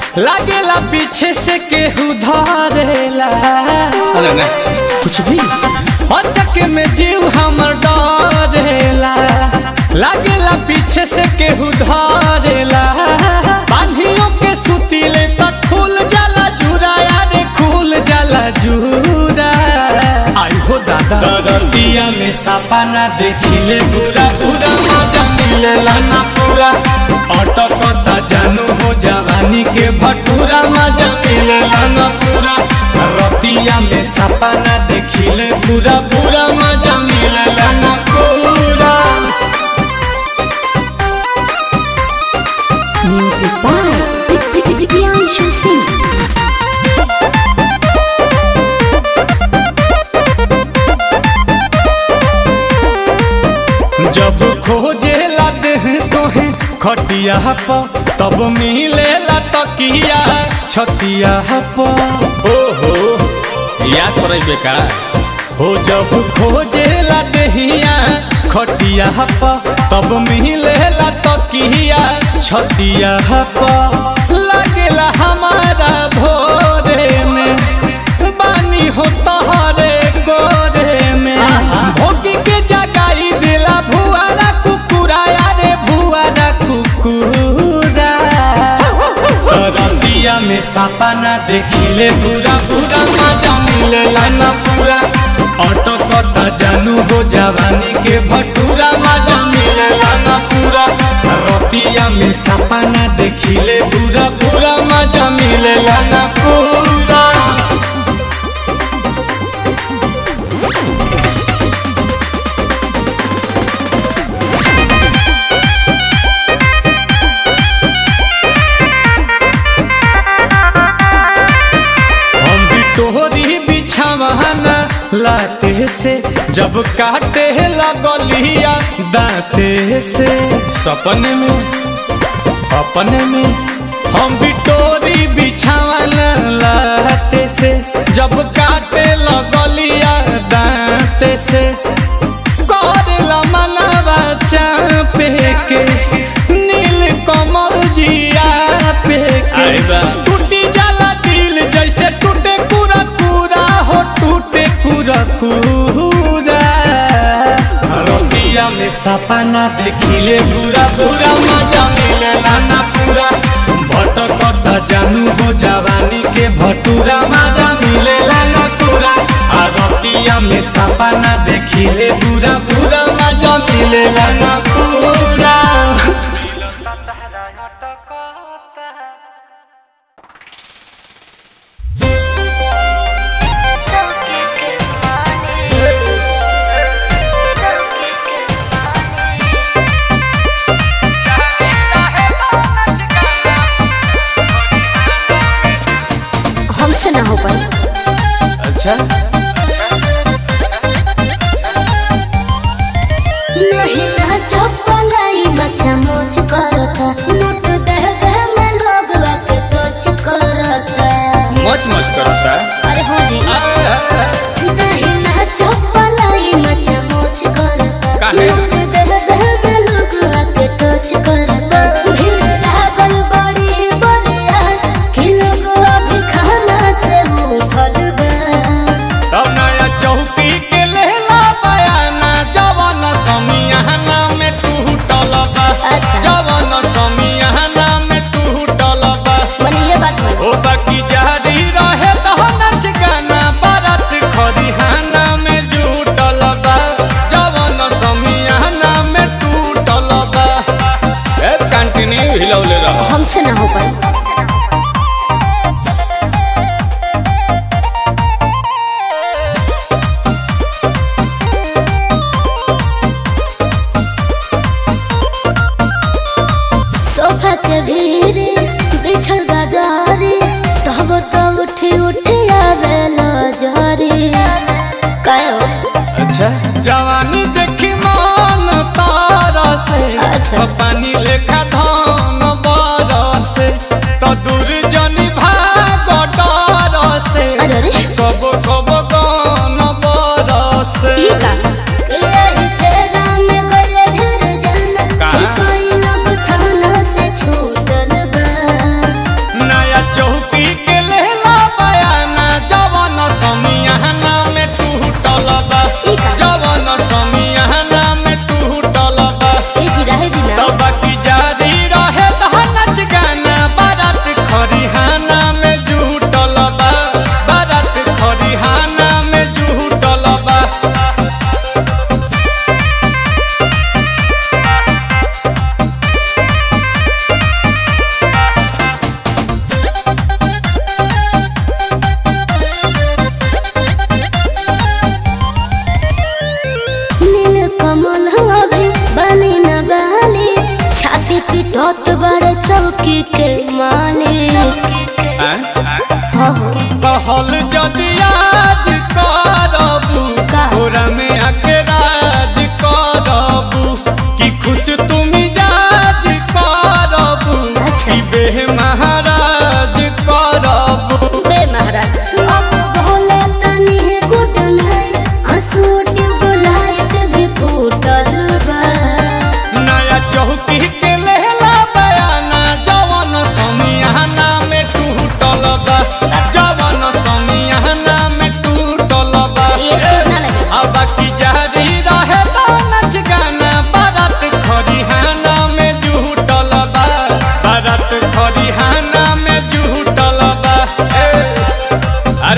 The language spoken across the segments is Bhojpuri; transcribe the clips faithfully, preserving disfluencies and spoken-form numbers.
लागेला पीछे से केहू धरेला। अरे ना कुछ भी अचक में जीव हमर डरेला। लागेला पीछे से केहू धरेला। बांधियों के सुतीले तक खुल जाला जूरा यारे खुल जाला जूरा। आई हो दादा दरतिया में सपना देखिले पूरा पूरा मजा मिलेला ना पूरा। अटकता जानू हो जवानी के भटूरा मजा मिलेला ना पूरा। रतिया में सपना देखिले पूरा पूरा मजा मिलेला ना पूरा। Music by Priyanshu Singh। जब खोजे ला देह तोहे खटिया पर तब मिले ला तकिया छतिया पर। ओहो याद पड़े बेका हो जब खोजे ला देहिया खटिया पर तब मिले ला तकिया छतिया पर। लगेला हमारा भोरे में बानी हो तहरे गोरे में। भोगी के जगाई दिला भुआरा कुकुरा यारे भुआरा कुकुरा। रतिया में सपना देखिले पूरा पूरा मजा मिलेला ना पूरा। अटकता जानू हो जवानी के भटूरा मजा मिलेला ना पूरा। रतिया में सपना देखिले पूरा पूरा मजा मिलेला ना पूरा। तोहरी बिछावाना लाते से जब काटे लगलिया दाते से। सपने में अपने में हम भी तोरी बिछावाना लाते से जब काटे लगलिया दाते से। करेला मनवा चापे के नील कमल जिया पे के। टूटी जाला दिल जैसे टूटे पूरा पूरा हो टूटे पूरा पूरा। रतिया में सपना देखिले पूरा पूरा मजा मिलेला ना पूरा। भटकता जानू हो जवानी के भटूरा मजा मिलेला ना पूरा। आ रतिया में सपना देखिले पूरा पूरा मजा मिलेला ना पूरा। हमसे ना हो पाई। अच्छा नहीं ना चपलाई बच्चा मोच करता। नोट दे दे में लोग आके टच करता। मच मच करता। अरे हो जी नहीं ना चपलाई बच्चा मोच करता। नोट दे दे में लोग आके टच करता। भीड़ लागल बड़ी बलिया कि लोग अभी खाना से उठल बा। तब नया चौकी के लेला बयाना जवन समियाना में टूटल बा। अच्छा। जवन समियाना में टूटल बा। मने ये बात है। ओ बाकी जारी रहे तो नाच गाना बारात खरिहाना में जुटल बा। जवन समियाना में टूटल बा। ए कंटिन्यू हिलौले रह। हमसे ना हो पाई। सोफा के भीड़ बिछल बाजारी तब तो उठी उठी आवेला जारी। काय हो अच्छा जवानी देखी मन तारा से। अच्छा। पानी लेखा धान बरसे तो दूर जनी भाग डर से। अरे अरे कब कब गान बरसे। ई का के यही तेरा में गले ढेर जाना। का? कि कोई लोग थाना से छूटल बा। नया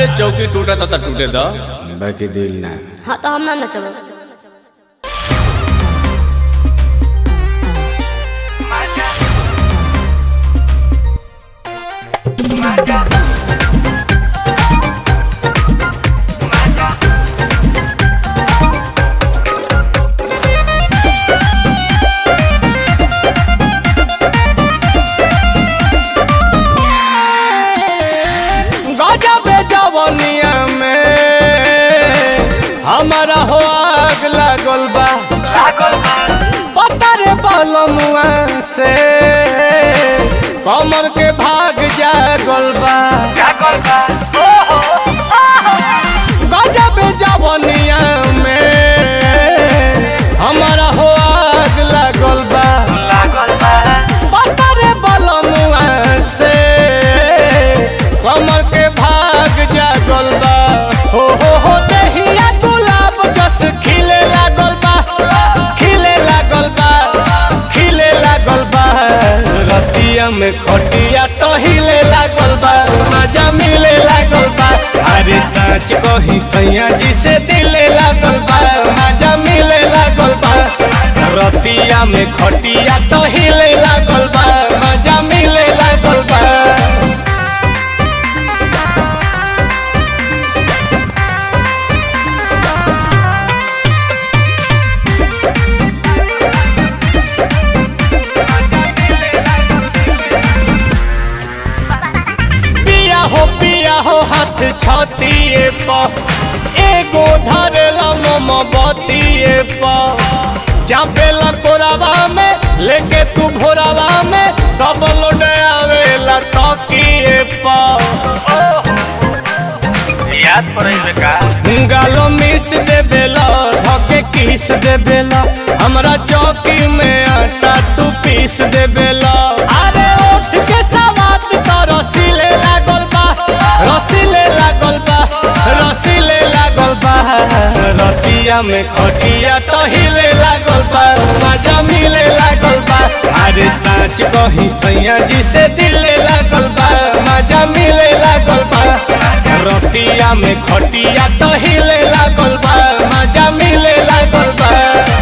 अरे चौकी टूटा तो टूटे दो बाकी दिल ना। हाँ तो हम ना नचब। हमारा हो आग लागल बा पता रे बलमुआ से कमर के भाग जागल बा गजब जवनिया में हमारा हो आग लागल बा पता रे बलमुआ से कमर के भाग जागल बा। हो हो हो दहिया खिले लागल बा खिले लागल बा खिले लागल बा रतिया में खटिया तो हिले लागल बा मजा मिले लागल बा। अरे सच कही सैया जी से दिले लागल बा मजा मिले लागल बा रतिया में खटिया तो हिले लागल बा मजा मिले लागल बा। हाथ छातिए पा एगो धरेला मोमबत्तिए पा चापेला कोरावा में लेके तू भोरावा में सब लोड आवेला तकिए पा याद पड़े का गालो मिस दे बेला धके किस दे बेला हमरा चौकी में आटा तू पीस दे बेला। अरे उठ के सवात तो रसीले लागल बा रसीले लागल बा रसीले लागल बा रतिया में खटिया तो हिले लागल बा मजा मिले लागल बा। अरे सच कही सैया जी से दिले लागल बा मजा मिले लागल बा रतिया में खटिया तो हिले लागल बा मजा मिले लागल बा।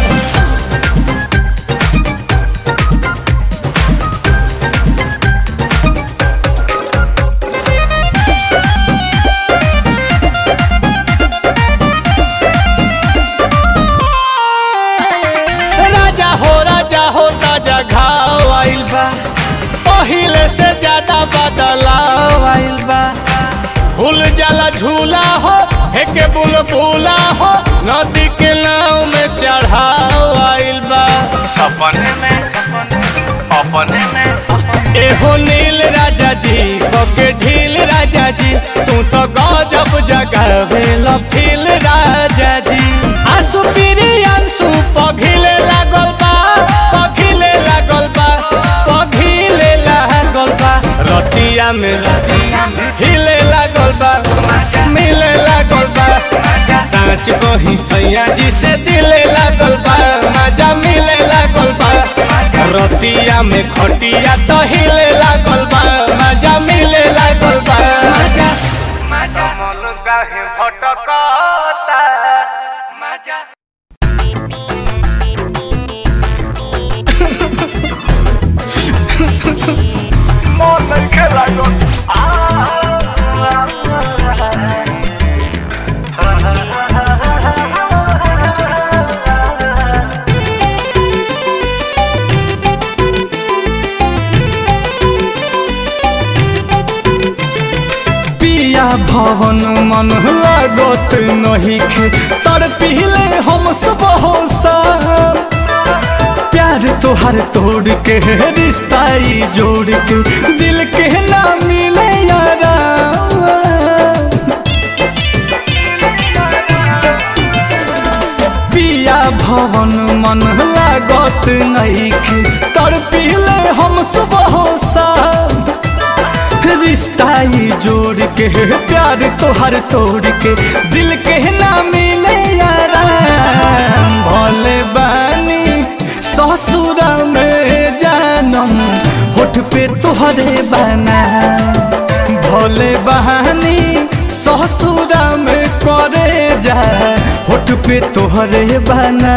घाव आइल बा पहिले से ज्यादा बदलाव आइल बा फूल जाला झूला हो हेके बुलबुला हो नदी के नाव में चढ़ाव आइल बा अपने में अपने में एहो नील राजा जी बके ढील राजा जी तू तो गजब जगावेल फील राजा जी आंसू पीरी आंसू पघिले लागल बा पघिले लागल बा पघिले लागल बा रतिया में हिले लागल बा मिले लागल बा सच कही सैया जी से दिले लागल बा मजा मिले लागल बा रतिया में खटिया तो हिले लागल बा मजा मिले लागल बा मजा मजा मन काहे भटकता मजा मन नहीं खेला भवन मन लागत नहीं खे तर पीले हम सब होसा प्यार तोहर तोड़ के रिश्ता जोड़ के दिल के ना मिले यारा पिया भवन मन लागत नहीं खे तर पीले हम सब होसा रिश्ता जोड़ के प्यार तोहर तोड़ के दिल के ना मिले यारा भोले बानी ससुर में जानम होठ पे तोहरे बना भोले बहानी ससुरा में करे जा होठ पे तोहरे बना।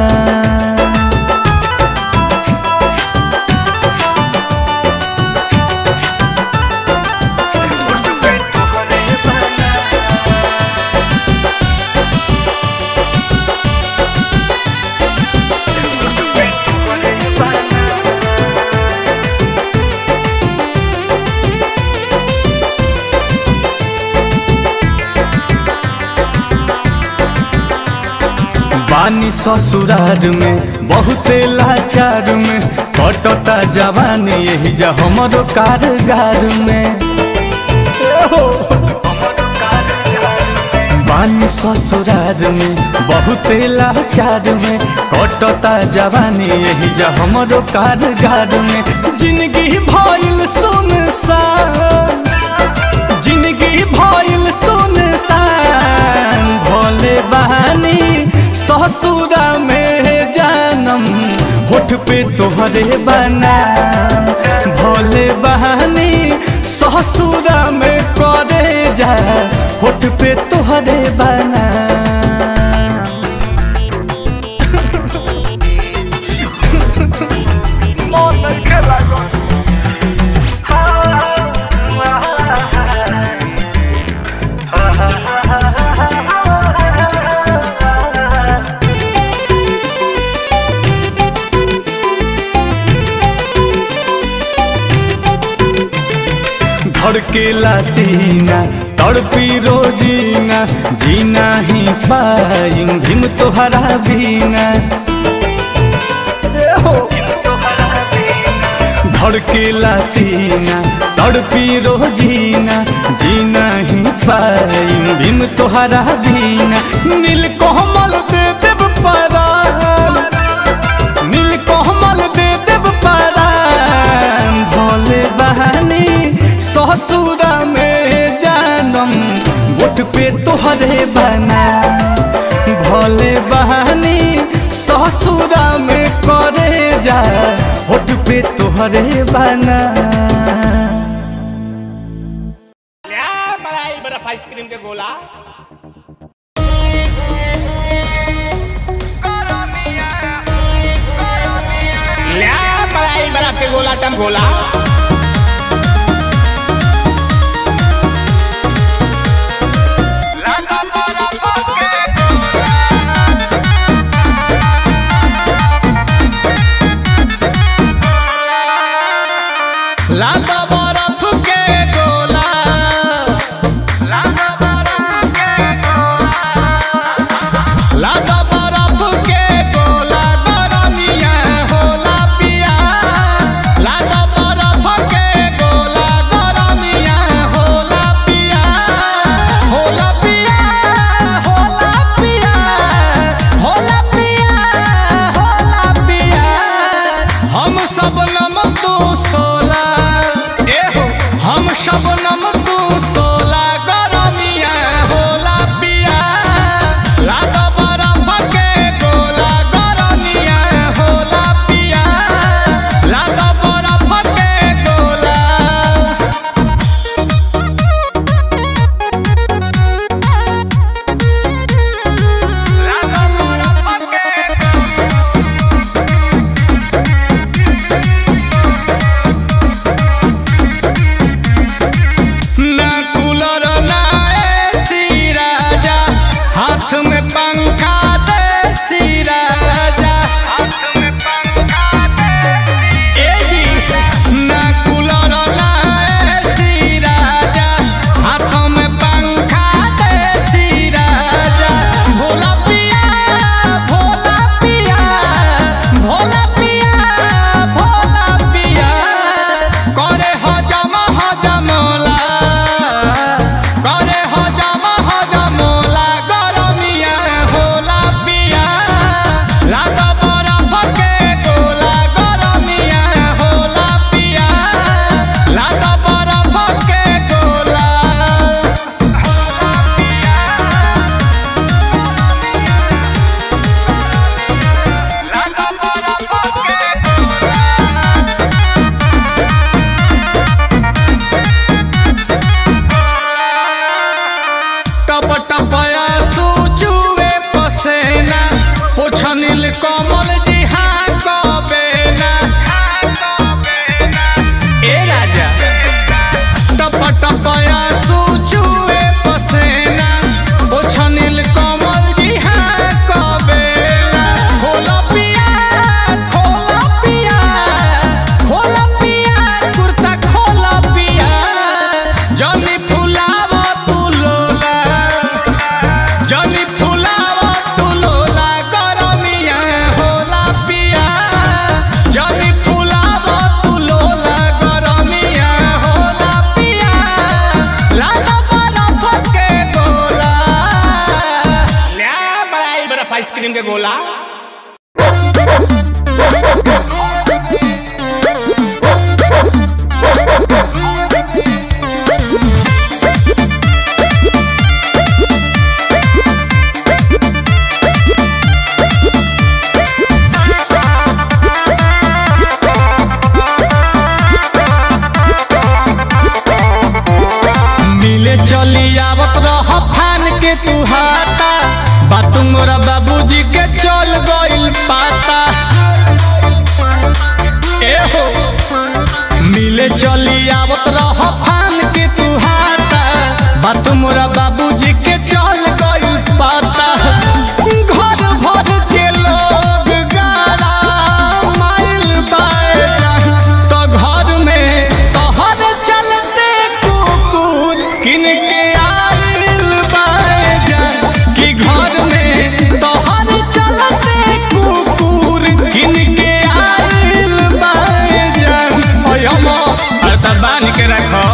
बानी ससुरार में बहुते लाचार में कटता जवानी यही जा हमरो कारगार में। बानी ससुरार में बहुते लाचार में कटता जवानी यही जा हमरो कारगार में। जिंदगी भइल सुनसान, जिंदगी भइल सुनसान, भोले बहानी ससुरा में जानम होठ पे तोहरे बना। भोले बहानी ससुरा में करे जा होठ पे तोहरे बना। धड़केला सीना तड़पी रोजीना, जीना ही पाई हिम तोहरा बीना। धड़केला सीना तड़पी रोजीना, जीना ही पाई हिम तोहरा बीना। नील कोमल दे देव परान, नील कोमल दे देव परान, भोले बहानी ससुरा में जानम होठ पे तोहरे बना। भोले बहानी ससुरा में करे जा होठ पे तोहरे बना। मलाई बर्फ आइसक्रीम के गोला ल्या, मलाई बर्फ के गोला टम गोला। लादा बर्फ के गोला, लादा बर्फ के गोला, लादा बर्फ के गोला, गरमिया होला पिया। लादा बर्फ आंसू चुए पसेना ओछनिल कमल जी हाँ कबेला खोला पिया खोला पिया खोला पिया कुर्ता खोला पिया जनी फुलावा तू लोला जनी फुलावा तू लोला गरमिया होला पिया जनी फुलावा तू लोला गरमिया होला पिया लादा बर्फ के गोला ल्या बड़ाई बर्फ आइसक्रीम के गोला। मिले चली आवत रह फान के तू हाथा बात मोरा बाबूजी के चल गइल पाता ए हो मिले चली आवत रह फान के तू हाथा बात मोरा बाबूजी के चल गइल पाता घर भर के लोग गारा माइल बाए तो घर में तोहर चलते कुकुर किन के आइल बाए कि घर में तोहर चलते कुकुर किन के आइल बाए ओय हम अरे बान के रखो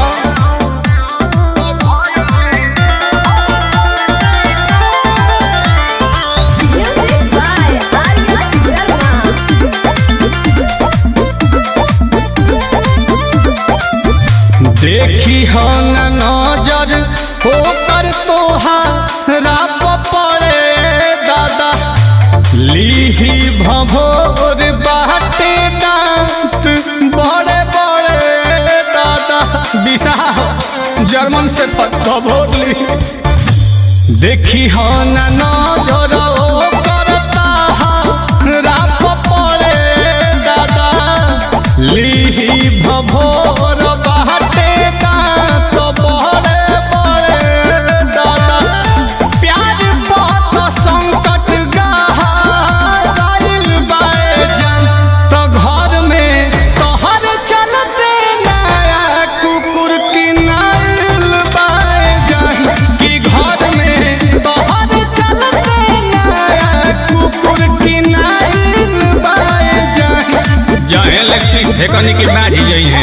देखी हो नजर होकर तोहारा पड़े दादा लीही भभोर बाटे दांत बड़े बड़े दादा दिशा जर्मन से भभोर ली देखी हो नजर होकर तोहारा पड़े दादा लीही भभोर फेंकने की बाजी गई है।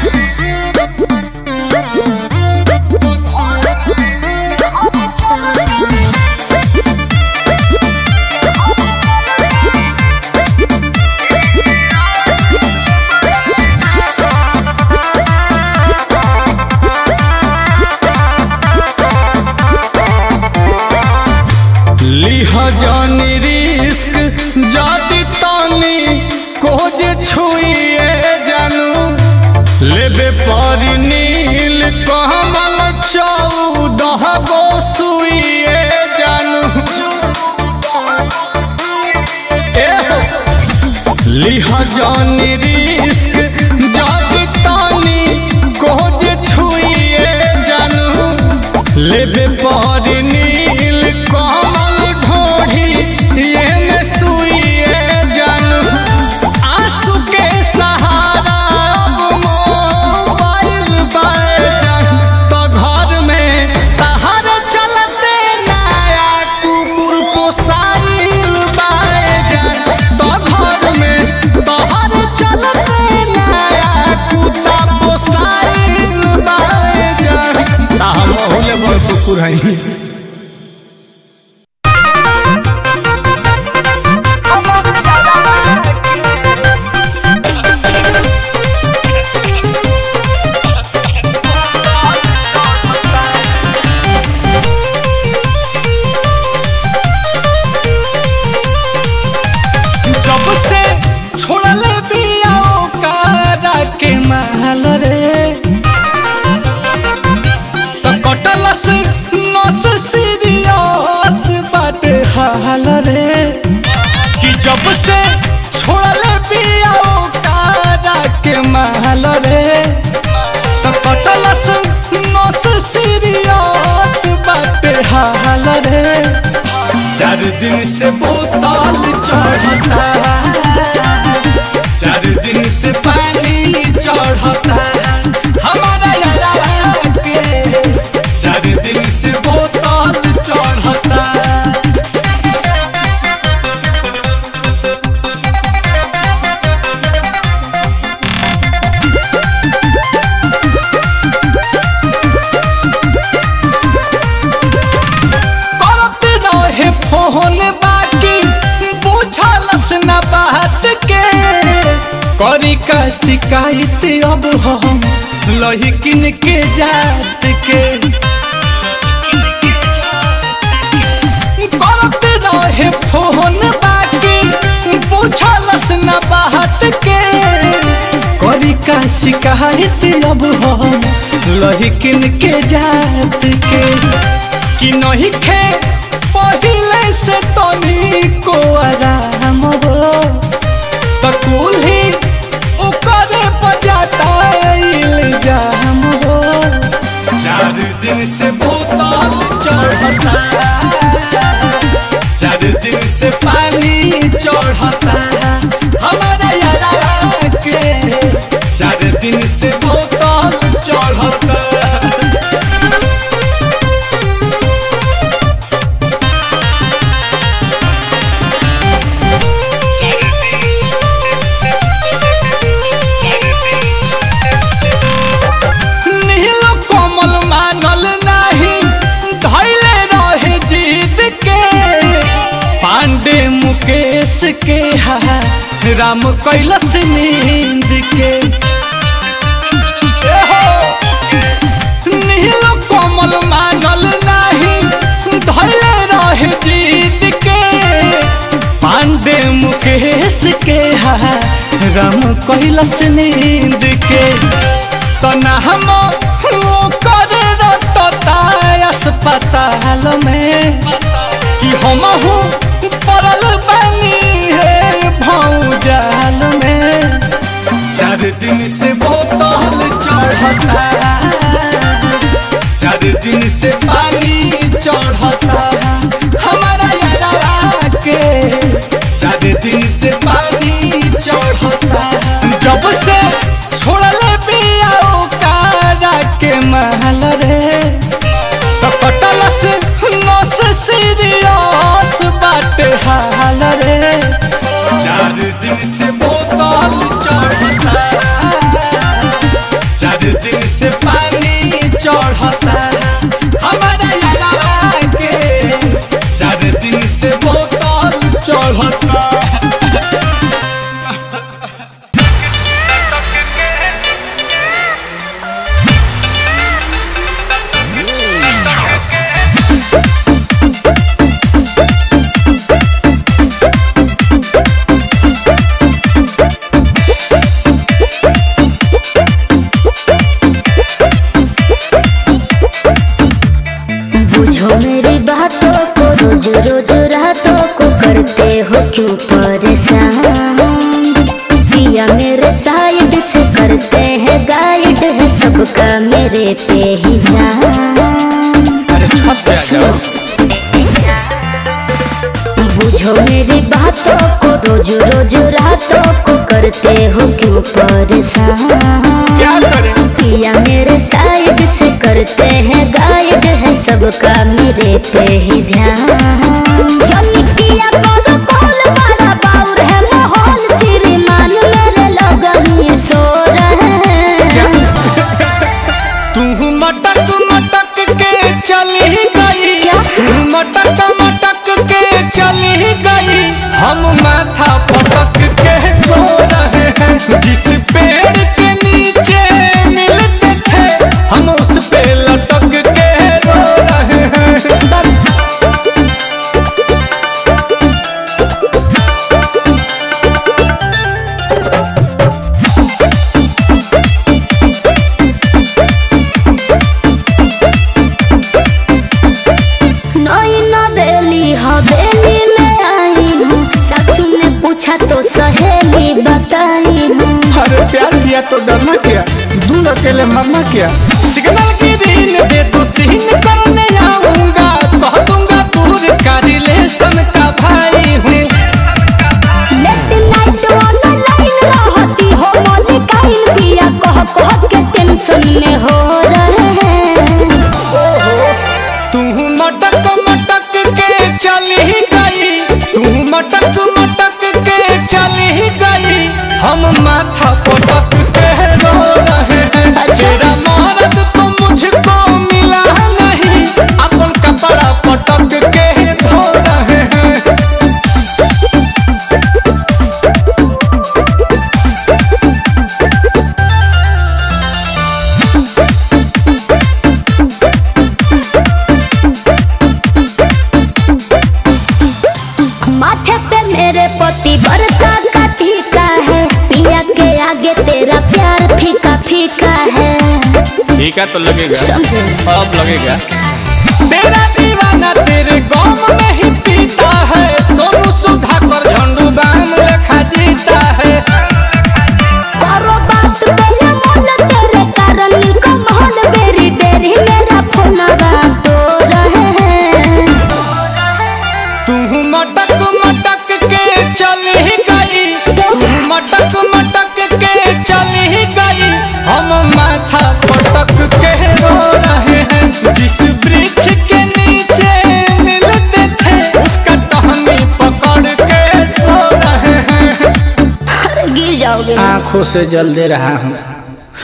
लिह जानी रिस्क जाती तानी कोज छुइए जानू लेबे पर नील कमल चौदह गो सुइए जानू लिह जानी रिस्क जाती तानी कोज छुइए जानू लेबे पर नील कमल घोड़ी ये में सुइए जानू आंसू के सहारा अब मोबाइल बाए जान तो घर में तहर चलते नया कुकुर पोसाइल बाए जान तो घर में तहर चलते नया कुत्ता पोसाइल बाए जान ता हम होले बड़ कुकुर हई। महल रे तो कटलस नस चार दिन से बोतल चढ़ता, चार दिन से पानी चढ़ता हमारा यारा के, चार दिन से बोतल चढ़ता। फोन बाकी बुझलस न बात के, करी का शिकायत अब हम लहिकिन के जात के। करते रहे फोन बाकी बुझलस न बात के, करी का शिकायत अब हम लहिकिन के जात के। कि नहीं खे पहिले से तनी को आराम हो, तो कुल्ही उकरे बजाता इल्जाम हो। चार दिन से बोतल चढ़ता, चार दिन से पानी चढ़ता हमारा यारा के, चार दिन से बोतल चढ़ता। मुकेश के हा राम कैलस नींद के, नीलो कोमल मानल नहीं धैले रहे जीत के। पांडे मुकेश के हा राम कैलस नींद के, तना हम करे रटता अस्पताल में। कि हम हूँ पड़ल बनी है भौजाल में, चार दिन से बोतल चढ़ता, चार दिन से पानी चढ़ता हमारा यारा के, चार दिन से पानी चढ़ता। जब से छोड़ले बियाओ कारा के महल रे, तो कटल से नस सीरियस बाटे हाल रे। चार दिन से बोतल चढ़ता, चार दिन से पानी चढ़ता हमारा यारा के, चार दिन से बोतल चढ़ता। मेरी बातों को रोज रोज रातों को करते हो क्यों परेशान। पिया मेरे साइड से करते हैं गाइड है सबका मेरे पे ही ध्यान। बुझो मेरी बातों को रोज रोज रातों को करते हो क्यों परेशान। पिया मेरे साइड से करते हैं गाइड है सबका मेरे पे ही ध्यान। जनी किया करो कॉल बड़ा बाउर है माहौल, श्रीमान मेरे लोग ही सो रहे हैं। तू मटक मटक के चली गई, तू मटक मटक के चली गई, हम माथा पटक के सो रहे हैं। जिस पेड़ के नीचे मिलते थे हम उस पे लटक के रो रहे हैं। नई नवेली हवेली में आई हूँ, सासू ने पूछा तो सहेली बताई हूँ। अरे प्यार किया तो डरना क्या, दूर अकेले मरना क्या। सिग्नल की रील दे तो सीन करने आऊंगा, कह दूंगा दूर का रिलेशन माथा पटक के रो रहे हैं। तेरा मर्द तो मुझको मिला नहीं, अपन कपड़ा पटक के धो रहे हैं। माथे पे मेरे पोती बरका का टीका है, पिया के आगे तेरा प्यार फीका फीका है। फीका तो लगेगा, समझे? अब लगेगा। तेरा दीवाना तेरे गम में ही पीता है, सोनू सुधाकर झंडू बाम लेखा जीता है। करो बात मेरे मोल तेरे कारण को मोहल बेरी बेरी मेरा फोन बात तो रहे हैं। तू मटक मटक के चली गई, तू मटक मटक के चली गई, हम माथा पटक के रो रहे हैं। जिस वृक्ष के नीचे मिलते थे उसका टहनी पकड़ के सो रहे हैं। गिर जाओगे। आंखों से जल दे रहा हूँ।